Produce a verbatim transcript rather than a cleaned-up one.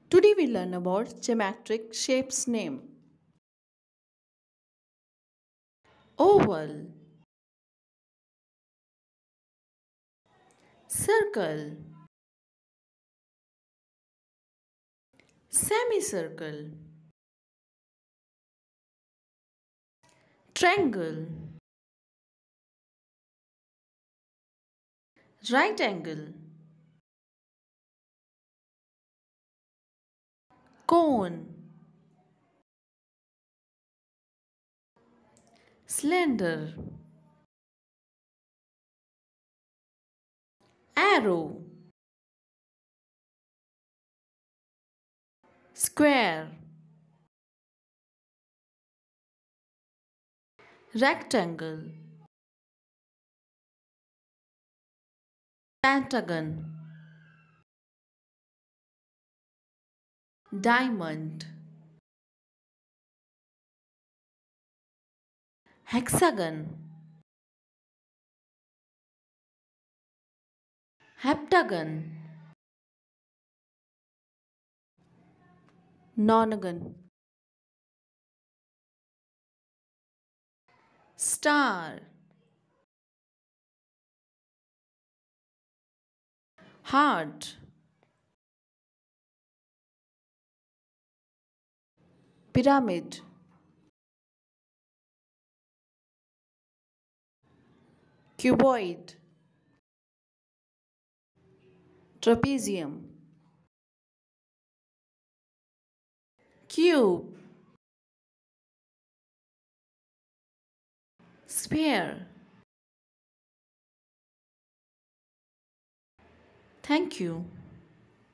Today we learn about geometric shapes name. Oval, circle, semicircle, triangle, right angle, cone, slender, arrow, square, rectangle, pentagon, diamond, hexagon, heptagon, nonagon, star, heart, pyramid, cuboid, trapezium, cube, sphere. Thank you.